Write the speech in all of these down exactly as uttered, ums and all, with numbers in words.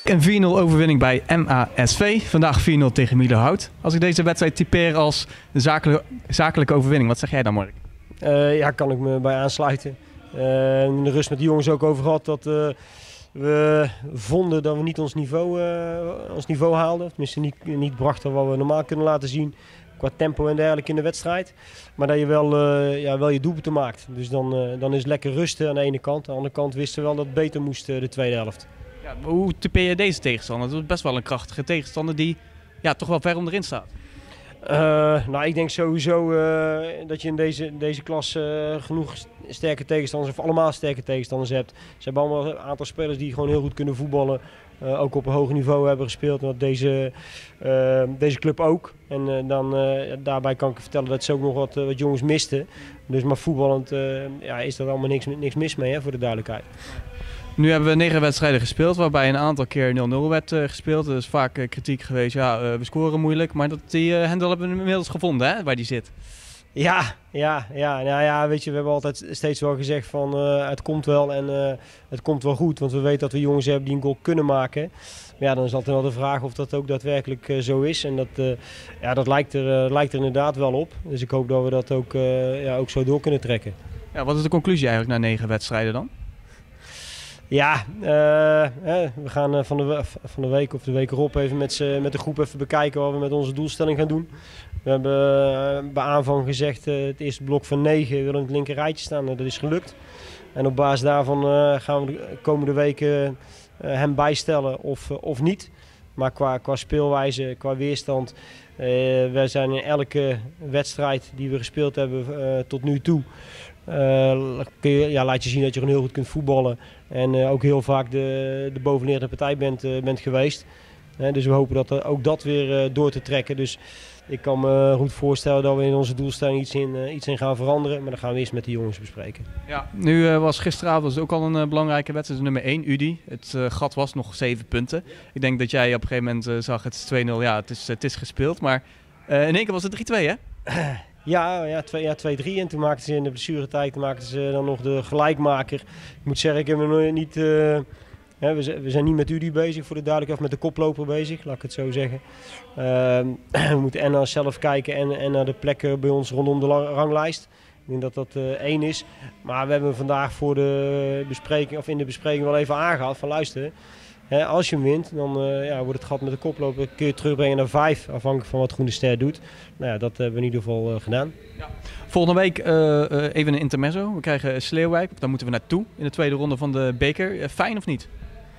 Een vier nul overwinning bij M A S V. Vandaag vier nul tegen Mielerhout. Als ik deze wedstrijd typeer als een zakelijke, zakelijke overwinning, wat zeg jij dan, Mark? Uh, ja, kan ik me bij aansluiten. Uh, in de rust met de jongens ook over gehad dat uh, we vonden dat we niet ons niveau, uh, ons niveau haalden. Tenminste niet, niet brachten wat we normaal kunnen laten zien qua tempo en dergelijke in de wedstrijd. Maar dat je wel, uh, ja, wel je doelpunten maakt. Dus dan, uh, dan is het lekker rusten aan de ene kant. Aan de andere kant wisten we wel dat het beter moest uh, de tweede helft. Ja, hoe typeer je deze tegenstander? Het is best wel een krachtige tegenstander die ja, toch wel ver onderin staat. Uh, nou, ik denk sowieso uh, dat je in deze, deze klas uh, genoeg sterke tegenstanders, of allemaal sterke tegenstanders hebt. Ze hebben allemaal een aantal spelers die gewoon heel goed kunnen voetballen. Uh, ook op een hoog niveau hebben gespeeld. En dat deze, uh, deze club ook. En uh, dan, uh, daarbij kan ik vertellen dat ze ook nog wat, uh, wat jongens misten. Dus maar voetballend uh, ja, is er allemaal niks, niks mis mee, hè, voor de duidelijkheid. Nu hebben we negen wedstrijden gespeeld, waarbij een aantal keer nul nul werd uh, gespeeld. Er is vaak uh, kritiek geweest, ja, uh, we scoren moeilijk. Maar dat die uh, Hendel hebben we inmiddels gevonden, hè, waar die zit. Ja, ja, ja, nou ja, weet je, we hebben altijd steeds wel gezegd van uh, het komt wel en uh, het komt wel goed. Want we weten dat we jongens hebben die een goal kunnen maken. Maar ja, dan is altijd wel de vraag of dat ook daadwerkelijk uh, zo is. En dat, uh, ja, dat lijkt, er, uh, lijkt er inderdaad wel op. Dus ik hoop dat we dat ook, uh, ja, ook zo door kunnen trekken. Ja, wat is de conclusie eigenlijk na negen wedstrijden dan? Ja, uh, we gaan van de, van de week of de week erop even met, met de groep even bekijken wat we met onze doelstelling gaan doen. We hebben bij aanvang gezegd, uh, het eerste blok van negen willen in het linker rijtje staan. Dat is gelukt. En op basis daarvan uh, gaan we de komende weken uh, hem bijstellen of, uh, of niet. Maar qua, qua speelwijze, qua weerstand, uh, wij zijn in elke wedstrijd die we gespeeld hebben uh, tot nu toe. Uh, kun je, ja, laat je zien dat je gewoon heel goed kunt voetballen en uh, ook heel vaak de, de bovenliggende partij bent, uh, bent geweest. Uh, dus we hopen dat, uh, ook dat weer uh, door te trekken. Dus ik kan me goed voorstellen dat we in onze doelstelling iets in, uh, iets in gaan veranderen. Maar dat gaan we eerst met de jongens bespreken. Ja, nu uh, was gisteravond ook al een uh, belangrijke wedstrijd. Nummer één, U D I. Het uh, gat was nog zeven punten. Ik denk dat jij op een gegeven moment uh, zag, het is twee nul, ja, het is, het is gespeeld. Maar uh, in één keer was het drie twee, hè? Ja, ja, twee drie ja, en toen maakten ze in de blessuretijd maakten ze dan nog de gelijkmaker. Ik moet zeggen, ik heb me niet, uh, hè, we, zijn, we zijn niet met U D I bezig voor de duidelijkheid, of met de koploper bezig, laat ik het zo zeggen. Uh, we moeten en naar onszelf kijken en, en naar de plekken bij ons rondom de ranglijst. Ik denk dat dat uh, één is. Maar we hebben vandaag voor de bespreking, of in de bespreking wel even aangehaald van luister. He, als je hem wint, dan uh, ja, wordt het gat met de koploper, kun je het terugbrengen naar vijf, afhankelijk van wat Groene Ster doet. Nou ja, dat hebben we in ieder geval uh, gedaan. Ja. Volgende week uh, uh, even een intermezzo. We krijgen Sleeuwijk, daar moeten we naartoe in de tweede ronde van de beker. Uh, fijn of niet?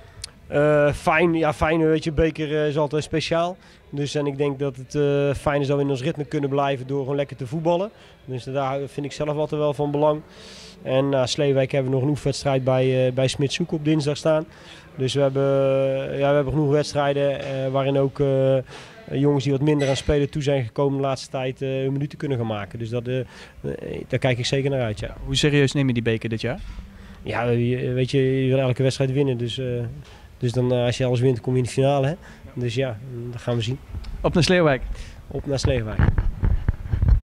Uh, fijn, ja fijn, weet je, beker uh, is altijd speciaal. Dus en ik denk dat het uh, fijn is dat we in ons ritme kunnen blijven door gewoon lekker te voetballen. Dus daar vind ik zelf altijd wel van belang. En na uh, Sleeuwijk hebben we nog een oefenwedstrijd bij, uh, bij Smitshoek op dinsdag staan. Dus we hebben, uh, ja, we hebben genoeg wedstrijden uh, waarin ook uh, jongens die wat minder aan spelen toe zijn gekomen de laatste tijd uh, hun minuten kunnen gaan maken. Dus dat, uh, uh, daar kijk ik zeker naar uit. Ja. Hoe serieus neem je die beker dit jaar? Ja, weet je, je wil elke wedstrijd winnen. Dus, uh, dus dan, uh, als je alles wint, kom je in de finale. Hè? Dus ja, dat gaan we zien. Op naar Sleeuwijk. Op naar Sleeuwijk.